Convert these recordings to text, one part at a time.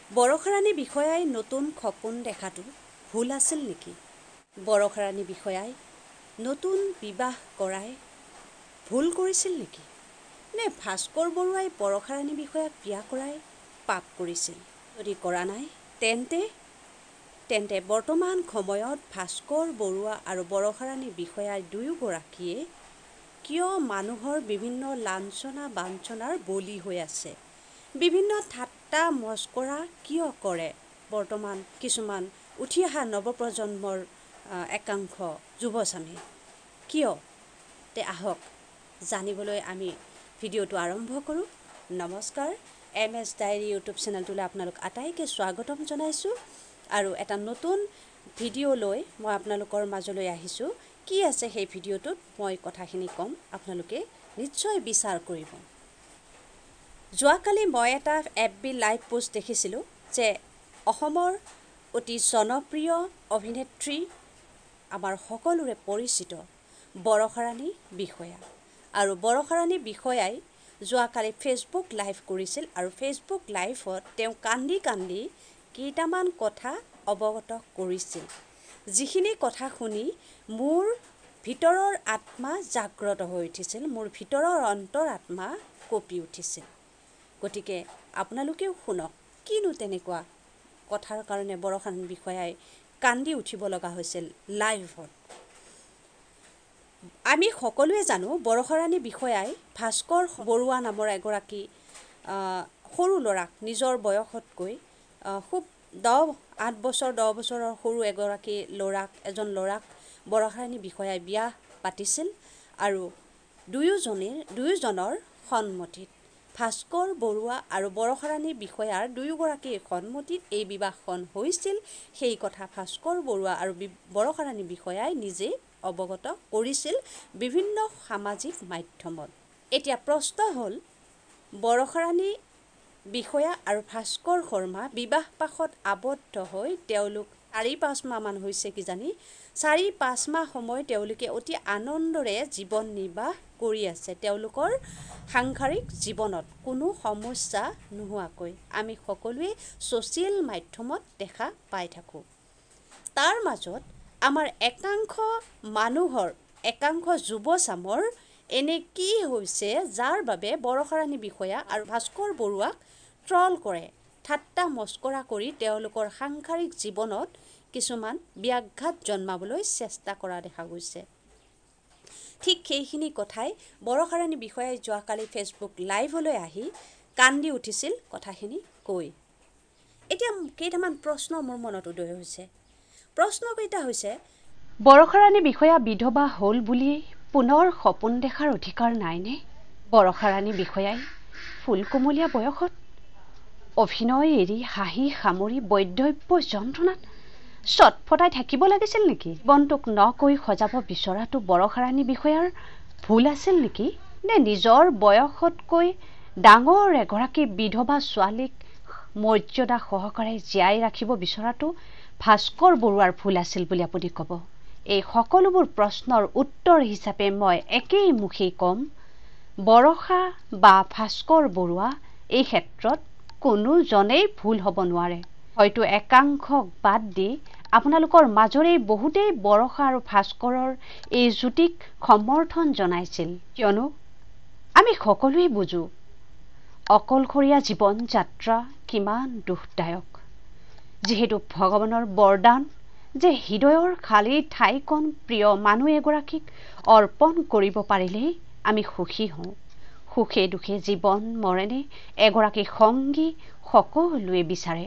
বৰষাৰাণী বিষয়াই নতুন সপোন দেখাটো ভুল আছিল নেকি? বৰষাৰাণী বিষয়াই নতুন বিবাহ কৰাই ভুল কৰিছিল নেকি? নে ভাস্কৰ বৰুৱাই বৰষাৰাণী বিষয়াক বিয়া কৰাই পাপ কৰিছিল? যদি কৰা নাই তেন্তে বৰ্তমান সময়ত ভাস্কৰ বৰুৱা আৰু বৰষাৰাণী বিষয়াই দুয়োগৰাকীয়ে কিয় মানুহৰ বিভিন্ন লাঞ্ছনা বাঞ্ছনাৰ বলি হৈ আছে? বিভিন্ন ঠাট্টা মস্কৰা কিয় কৰে বৰ্তমান কিছুমান উঠি অহা নৱপ্ৰজন্মৰ একাংশ যুৱচামে? কিয়? আহক জানিবলৈ আমি ভিডিঅ'টো আৰম্ভ কৰোঁ। নমস্কাৰ, MS ডায়েৰী ইউটিউব চেনেলটোলৈ আপোনালোক আটাইকে স্বাগতম জনাইছোঁ আৰু এটা নতুন ভিডিঅ' লৈ মই আপোনালোকৰ মাজলৈ আহিছোঁ। কি আছে সেই ভিডিঅ'টোত মই কথাখিনি ক'ম, আপোনালোকে নিশ্চয় বিচাৰ কৰিব। যোৱাকালি মই এটা FB লাইভ পোষ্ট দেখিছিলোঁ যে অসমৰ অতি জনপ্ৰিয় অভিনেত্ৰী, আমাৰ সকলোৰে পৰিচিত বৰষাৰাণী বিষয়া, আৰু বৰষাৰাণী বিষয়াই যোৱাকালি ফেচবুক লাইভ কৰিছিল আৰু ফেচবুক লাইভত তেওঁ কান্দি কান্দি কেইটামান কথা অৱগত কৰিছিল, যিখিনি কথা শুনি মোৰ ভিতৰৰ আত্মা জাগ্ৰত হৈ উঠিছিল, মোৰ ভিতৰৰ অন্তৰ আত্মা কঁপি উঠিছিল। গতিকে আপোনালোকেও শুনক, কিনো তেনেকুৱা কথাৰ কাৰণে বৰষাৰাণী বিষয়াই কান্দি উঠিব লগা হৈছিল লাইভত। আমি সকলোৱে জানো বৰষাৰাণী বিষয়াই ভাস্কৰ বৰুৱা নামৰ এগৰাকী সৰু ল'ৰাক, নিজৰ বয়সতকৈ খুব 8 বছৰ 10 বছৰৰ সৰু এজন ল'ৰাক বৰষাৰাণী বিষয়াই বিয়া পাতিছিল আৰু দুয়োজনৰ সন্মতিত, ভাস্কৰ বৰুৱা আৰু বৰষাৰাণী বিষয়াৰ দুয়োগৰাকীৰ সন্মতিত এই বিবাহখন হৈছিল। সেই কথা ভাস্কৰ বৰুৱা আৰু বৰষাৰাণী বিষয়াই নিজে অৱগত কৰিছিল বিভিন্ন সামাজিক মাধ্যমত। এতিয়া প্ৰশ্ন হ'ল, বৰষাৰাণী বিষয়া আৰু ভাস্কৰ শৰ্মা বিবাহ পাশত আবদ্ধ হৈ তেওঁলোক 4-5 মাহমান হৈছে কিজানি, 4-5 মাহ সময় তেওঁলোকে অতি আনন্দৰে জীৱন নিৰ্বাহ কৰি আছে। তেওঁলোকৰ সাংসাৰিক জীৱনত কোনো সমস্যা নোহোৱাকৈ আমি সকলোৱে ছ'চিয়েল মাধ্যমত দেখা পাই থাকোঁ। তাৰ মাজত আমাৰ একাংশ যুৱচামৰ এনে কি হৈছে যাৰ বাবে বৰষাৰাণী বিষয়া আৰু ভাস্কৰ বৰুৱাক ট্ৰল কৰে, ঠাট্টা মস্কৰা কৰি তেওঁলোকৰ সাংসাৰিক জীৱনত কিছুমান ব্যাঘাত জন্মাবলৈ চেষ্টা কৰা দেখা গৈছে। ঠিক সেইখিনি কথাই বৰষাৰাণী বিষয়াই যোৱাকালি ফেচবুক লাইভলৈ আহি কান্দি উঠিছিল কথাখিনি কৈ। এতিয়া কেইটামান প্ৰশ্ন মোৰ মনত উদয় হৈছে। প্ৰশ্নকেইটা হৈছে, বৰষাৰাণী বিষয়া বিধৱা হ'ল বুলি পুনৰ সপোন দেখাৰ অধিকাৰ নাইনে? বৰষাৰাণী বিষয়াই ফুলকুমলীয়া বয়সত অভিনয় এৰি হাঁহি সামৰি বৈধব্য যন্ত্ৰণাত চটফটাই থাকিব লাগিছিল নেকি? জীৱনটোক নকৈ সজাব বিচৰাটো বৰষাৰাণী বিষয়াৰ ভুল আছিল নেকি? নে নিজৰ বয়সতকৈ ডাঙৰ এগৰাকী বিধৱা ছোৱালীক মৰ্যাদা সহকাৰে জীয়াই ৰাখিব বিচৰাটো ভাস্কৰ বৰুৱাৰ ভুল আছিল বুলি আপুনি ক'ব? এই সকলোবোৰ প্ৰশ্নৰ উত্তৰ হিচাপে মই একেইমুখেই ক'ম, বৰষা বা ভাস্কৰ বৰুৱা এই ক্ষেত্ৰত কোনোজনেই ভুল হ'ব নোৱাৰে। হয়তো একাংশক বাদ দি আপোনালোকৰ মাজৰেই বহুতেই বৰষা আৰু ভাস্কৰৰ এই যুটিক সমৰ্থন জনাইছিল, কিয়নো আমি সকলোৱে বুজো অকলশৰীয়া জীৱন যাত্ৰা কিমান দুখদায়ক। যিহেতু ভগৱানৰ বৰদান যে হৃদয়ৰ খালী ঠাইকণ প্ৰিয় মানুহ এগৰাকীক অৰ্পণ কৰিব পাৰিলেই আমি সুখী হওঁ। সুখে দুখে জীৱন মৰণে এগৰাকী সংগী সকলোৱে বিচাৰে।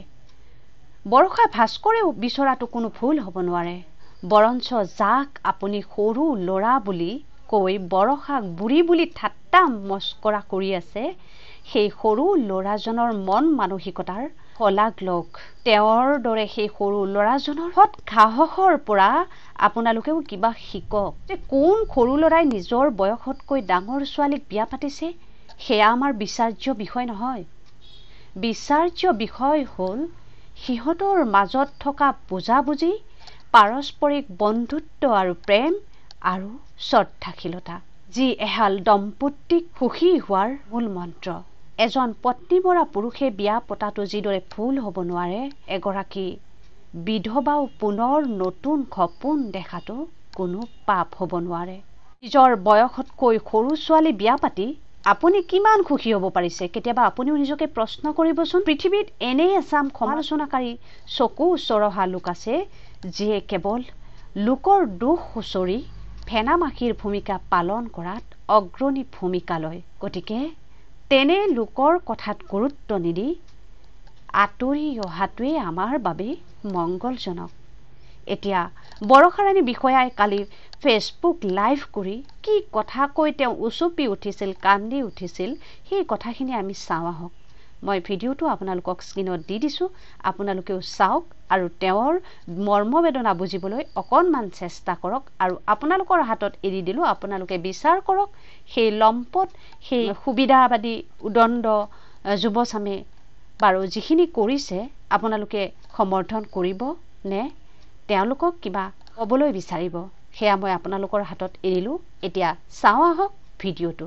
বৰষা ভাস্কৰেও বিচৰাটো কোনো ভুল হ'ব নোৱাৰে। বৰঞ্চ যাক আপুনি সৰু ল'ৰা বুলি কৈ বৰষাক বুঢ়ী বুলি ঠাট্টা মস্কৰা কৰি আছে, সেই সৰু ল'ৰাজনৰ মন মানসিকতাৰ শলাগ লওক। তেওঁৰ দৰে সেই সৰু ল'ৰাজনৰ সৎ সাহসৰ পৰা আপোনালোকেও কিবা শিকক। যে কোন সৰু ল'ৰাই নিজৰ বয়সতকৈ ডাঙৰ ছোৱালীক বিয়া পাতিছে, সেয়া আমাৰ বিচাৰ্য বিষয় নহয়। বিচাৰ্য বিষয় হ'ল সিহঁতৰ মাজত থকা বুজাবুজি, পাৰস্পৰিক বন্ধুত্ব আৰু প্ৰেম আৰু শ্ৰদ্ধাশীলতা, যি এহাল দম্পতীক সুখী হোৱাৰ মূল মন্ত্ৰ। এজন পত্নীবৰা পুৰুষে বিয়া পতাটো যিদৰে ভুল হ'ব নোৱাৰে, এগৰাকী বিধৱাও পুনৰ নতুন সপোন দেখাটো কোনো পাপ হ'ব নোৱাৰে। নিজৰ বয়সতকৈ সৰু ছোৱালী বিয়া পাতি আপুনি কিমান সুখী হ'ব পাৰিছে? কেতিয়াবা আপুনিও নিজকে প্ৰশ্ন কৰিবচোন। পৃথিৱীত এনে এচাম সমালোচনাকাৰী চকু চৰহা লোক আছে যিয়ে কেৱল লোকৰ দুখ সুচৰি ফেনামাখিৰ ভূমিকা পালন কৰাত অগ্ৰণী ভূমিকা লয়। গতিকে তেনে লোকৰ কথাত গুৰুত্ব নিদি আঁতৰি অহাটোৱে আমাৰ বাবে মংগলজনক। এতিয়া বৰষাৰাণী বিষয়াই কালি ফেচবুক লাইভ কৰি কি কথা কৈ তেওঁ উচুপি উঠিছিল, কান্দি উঠিছিল, সেই কথাখিনি আমি চাওঁ আহক। মই ভিডিঅ'টো আপোনালোকক স্ক্ৰীনত দি দিছোঁ, আপোনালোকেও চাওক আৰু তেওঁৰ মৰ্মবেদনা বুজিবলৈ অকণমান চেষ্টা কৰক। আৰু আপোনালোকৰ হাতত এৰি দিলোঁ, আপোনালোকে বিচাৰ কৰক সেই লম্পট, সেই সুবিধাবাদী উদণ্ড যুৱচামে বাৰু যিখিনি কৰিছে আপোনালোকে সমৰ্থন কৰিব নে তেওঁলোকক কিবা ক'বলৈ বিচাৰিব, সেয়া মই আপোনালোকৰ হাতত এৰিলোঁ। এতিয়া চাওঁ আহক ভিডিঅ'টো।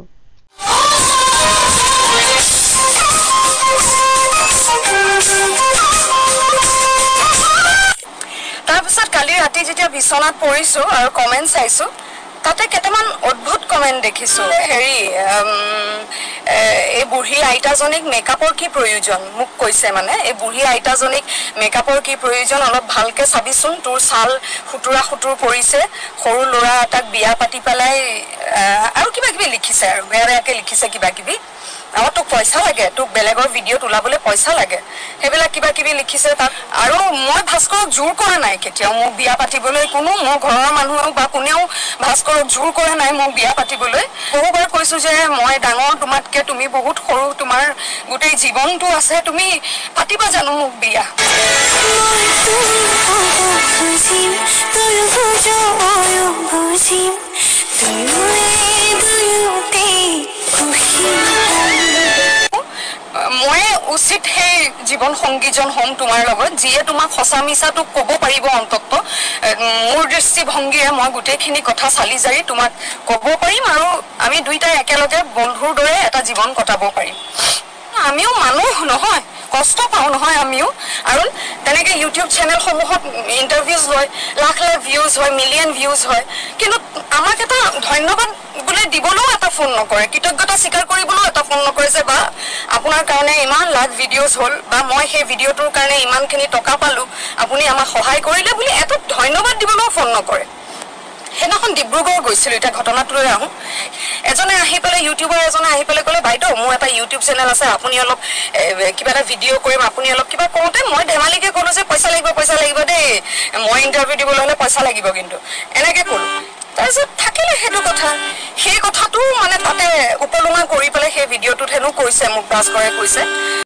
তাৰপিছত কালি ৰাতি যেতিয়া বিচনাত পৰিছোঁ আৰু কমেণ্ট চাইছোঁ, তাতে কেইটামান অদ্ভুত কমেণ্ট দেখিছোঁ। এই বুঢ়ী আইতাজনীক মেকআপৰ কি প্ৰয়োজন মোক কৈছে, মানে এই বুঢ়ী আইতাজনীক মেকআপৰ কি প্ৰয়োজন, অলপ ভালকৈ চাবিচোন, তোৰ ছাল সুতুৰা সুতুৰ পৰিছে, সৰু ল'ৰা এটাক বিয়া পাতি পেলাই আৰু কিবা কিবি লিখিছে, আৰু বেয়া বেয়াকৈ লিখিছে কিবা কিবি। আৰু তোক পইচা লাগে, তোক বেলেগৰ ভিডিঅ'ত ওলাবলৈ পইচা লাগে, সেইবিলাক কিবা কিবি লিখিছে তাত। আৰু মই ভাস্কৰক জোৰ কৰা নাই কেতিয়াও মোক বিয়া পাতিবলৈ, কোনো মোৰ ঘৰৰ মানুহেও বা কোনেও ভাস্কৰক জোৰ কৰা নাই মোক বিয়া পাতিবলৈ। বহুবাৰ কৈছোঁ যে মই ডাঙৰ তোমাতকৈ, তুমি বহুত সৰু, তোমাৰ গোটেই জীৱনটো আছে, তুমি পাতিবা জানো মোক বিয়া? মই উচিত সেই জীৱন সংগীজন হ'ম তোমাৰ লগত, যিয়ে তোমাক সঁচা মিছাটো ক'ব পাৰিব। অন্তত মোৰ দৃষ্টিভংগীৰে মই গোটেইখিনি কথা চালি জাৰি তোমাক ক'ব পাৰিম, আৰু আমি দুইটাই একেলগে বন্ধুৰ দৰে এটা জীৱন কটাব পাৰিম। আমিও মানুহ নহয়, কষ্ট পাওঁ নহয় আমিও। আৰু তেনেকৈ ইউটিউব চেনেলসমূহত ইণ্টাৰভিউজ লয়, লাখ লাখ ভিউজ হয়, মিলিয়ন ভিউজ হয়, কিন্তু আমাক এটা ধন্যবাদ বোলে দিবলৈও এটা ফোন নকৰে, কৃতজ্ঞতা স্বীকাৰ কৰিবলৈও এটা ফোন নকৰে যে বা আপোনাৰ কাৰণে ইমান লাখ ভিডিঅ'জ হ'ল, বা মই সেই ভিডিঅ'টোৰ কাৰণে ইমানখিনি টকা পালোঁ, আপুনি আমাক সহায় কৰিলে বুলি এটা ধন্যবাদ দিবলৈও ফোন নকৰে। সেইদিনাখন ডিব্ৰুগড় গৈছিলোঁ, এতিয়া ঘটনাটোলৈ আহোঁ। এজনে আহি পেলাই, ইউটিউবাৰ এজনে আহি পেলাই ক'লে, বাইদেউ মোৰ এটা ইউটিউব চেনেল আছে, আপুনি অলপ কিবা এটা ভিডিঅ' কৰিম, আপুনি অলপ কিবা কৰোঁতে মই ধেমালিকৈ ক'লোঁ যে পইচা লাগিব দেই, মই ইণ্টাৰভিউ দিবলৈ হ'লে পইচা লাগিব কিন্তু, এনেকৈ ক'লোঁ। তাৰপিছত থাকিলে সেইটো কথা, সেই কথাটো মানে তাতে উপলুঙা কৰি পেলাই সেই ভিডিঅ'টোত হেনো কৈছে, মোক ভাস্কৰে কৈছে